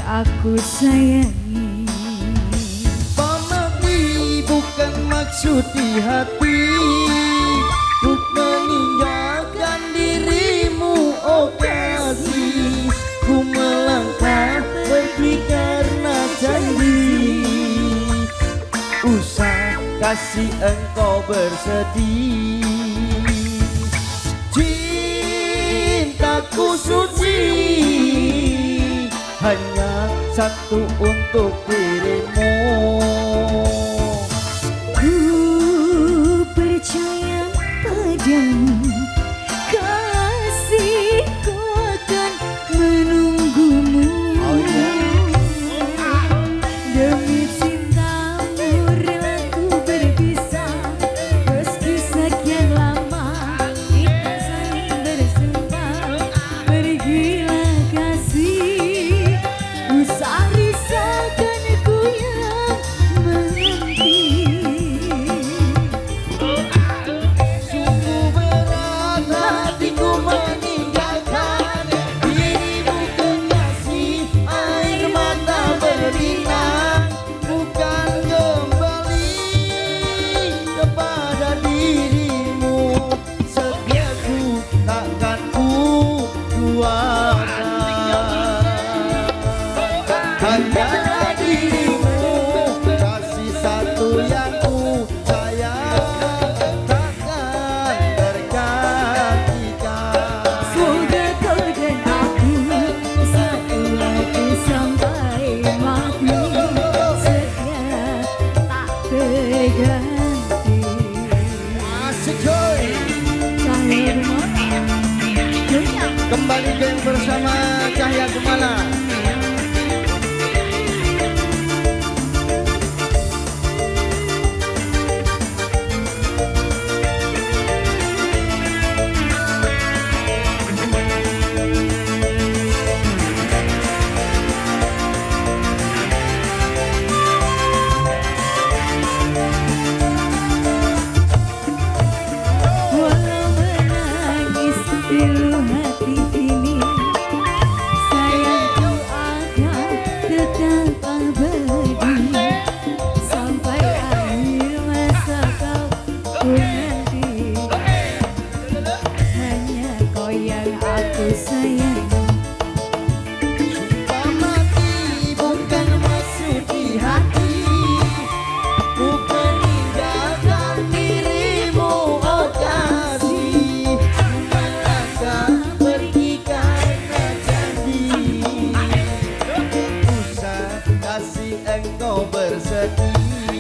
aku sayangi. Pamati bukan maksud di hati untuk meninggalkan dirimu, oh kasih. Ku melangkah pergi karena janji, usah kasih engkau bersedih. Cintaku suci hanya satu untuk dirimu. Ku percaya padamu, kasihku akan menunggumu. Demi cintamu rela ku berpisah, meski sekian lama kita saling bersumpah. Pergilah kasih, usah risaukan ku yang menanti. Sungguh berat hatiku meninggalkan dirimu, kekasih. Air mata berinang, bukan kembali kepada dirimu. Setiaku takkan ku lupakan. Hanya dirimu, kasih satu yang ku sayang, takkan tergantikan. Semoga kau dan aku satu hati sampai mati, setia tak terganti. Asik coy. Cahaya Gemala, Kembali geng bersama Cahya Gemala. walau menangis pilu hati ini, sayangku akan tetap abadi. Sampai akhir masa kau nanti, hanya kau yang aku sayangi. Pamati bukan maksud di hati untuk meninggalkan dirimu, oh kasih. Melangkah pergi karena janji, usah kasih engkau bersedih.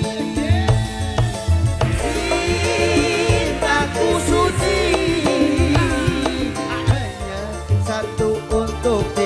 Cintaku suci hanya satu untuk dirimu.